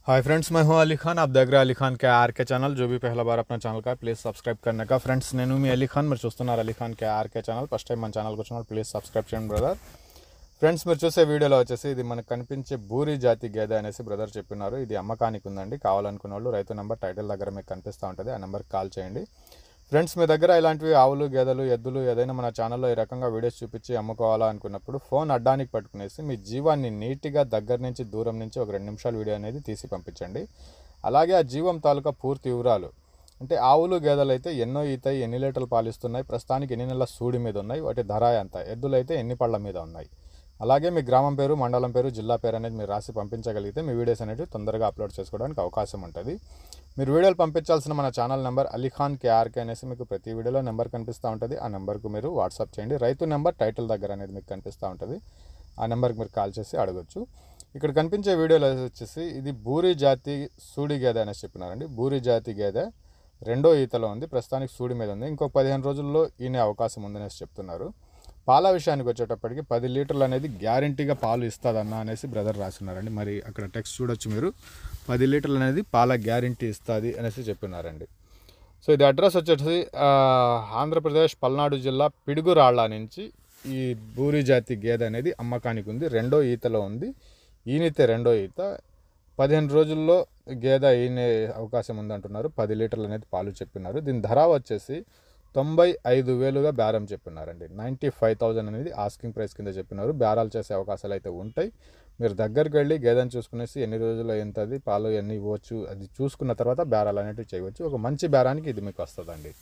Hi friends, मैं हूं अली खान। आप देख रहे हैं अली खान के आर के चैनल। जो भी पहला बार अपना चैनल का प्लीज़ सब्सक्రైబ్ करने का। ఫ్రెండ్స్, నేను మీ అలీ ఖాన్, మీరు చూస్తున్నారు Ali Khan K RK channel. First time మన ఛానల్కి వచ్చినప్పుడు ప్లీజ్ సబ్స్క్రైబ్ చేయండి బ్రదర్. ఫ్రెండ్స్, మీరు చూసే వీడియోలో వచ్చేసి ఇది మనకు కనిపించే బూరి జాతి గేదె అనేసి బ్రదర్ చెప్పినారు. ఇది అమ్మకానికి ఉందండి. కావాలనుకున్న వాళ్ళు రైతు నెంబర్ టైటిల్ దగ్గర మీకు కనిపిస్తూ ఉంటుంది, ఆ నెంబర్కి కాల్ చేయండి. ఫ్రెండ్స్, మీ దగ్గర ఇలాంటివి ఆవులు, గేదెలు, ఎద్దులు ఏదైనా మన ఛానల్లో ఈ రకంగా వీడియోస్ చూపించి అమ్ముకోవాలా అనుకున్నప్పుడు ఫోన్ అడ్డానికి పట్టుకునేసి మీ జీవాన్ని నీట్గా దగ్గర నుంచి దూరం నుంచి ఒక 2 నిమిషాల వీడియో అనేది తీసి పంపించండి. అలాగే ఆ జీవం తాలూకా పూర్తి వివరాలు, అంటే ఆవులు, గేదెలు అయితే ఎన్నో ఈతాయి, ఎన్ని లీటర్లు పాలిస్తున్నాయి, ప్రస్తుతానికి ఎన్ని నెలల సూడి మీద ఉన్నాయి, వాటి ధర ఎంత, ఎద్దులు అయితే ఎన్ని పళ్ళ మీద ఉన్నాయి, అలాగే మీ గ్రామం పేరు, మండలం పేరు, జిల్లా పేరు అనేది మీరు రాసి పంపించగలిగితే మీ వీడియోస్ అనేవి తొందరగా అప్లోడ్ చేసుకోవడానికి అవకాశం ఉంటుంది. మీరు వీడియోలు పంపించాల్సిన మన channel number Ali Khan KRK అనేసి మీకు ప్రతి వీడియోలో నెంబర్ కనిపిస్తూ ఉంటుంది. ఆ నెంబర్కు మీరు వాట్సాప్ చేయండి. రైతు నెంబర్ టైటిల్ దగ్గర అనేది మీకు కనిపిస్తూ ఉంటుంది, ఆ నెంబర్కి మీరు కాల్ చేసి అడగొచ్చు. ఇక్కడ కనిపించే వీడియోలో వచ్చేసి ఇది బూరి జాతి సూడి గేదె అనేసి చెప్పినారండి. బూరి జాతి గేదె రెండో ఈతలో ఉంది, ప్రస్తుతానికి సూడి మీద ఉంది. ఇంకో 15 రోజుల్లో ఈనే అవకాశం ఉందనేసి చెప్తున్నారు. పాల విషయానికి వచ్చేటప్పటికి 10 లీటర్లు అనేది గ్యారంటీగా పాలు ఇస్తుందన్న అనేసి బ్రదర్ రాస్తున్నారండి. మరి అక్కడ టెక్స్ట్ చూడొచ్చు మీరు, 10 లీటర్లు అనేది పాల గ్యారంటీ ఇస్తుంది అనేసి చెప్పినారండి. సో ఇది అడ్రస్ వచ్చేసి ఆంధ్రప్రదేశ్ పల్నాడు జిల్లా పిడుగురాళ్ళ నుంచి ఈ బూరి జాతి గేదె అనేది అమ్మకానికి ఉంది. రెండో ఈతలో ఉంది. ఈనితే రెండో ఈత. 15 రోజుల్లో గేదె ఈనే అవకాశం ఉందంటున్నారు. 10 లీటర్లు అనేది పాలు చెప్పినారు. దీని ధర వచ్చేసి 95,000గా బేరం చెప్పినారండి. 95,000 అనేది ఆస్కింగ్ ప్రైస్ కింద చెప్పినారు. బేరాలు చేసే అవకాశాలు అయితే ఉంటాయి. మీరు దగ్గరికి వెళ్ళి గేదెని చూసుకునేసి ఎన్ని రోజుల్లో ఎంతది పాలు ఎన్ని ఇవ్వచ్చు అది చూసుకున్న తర్వాత బేరాలు అనేవి చేయవచ్చు. ఒక మంచి బేరానికి ఇది మీకు వస్తుందండి.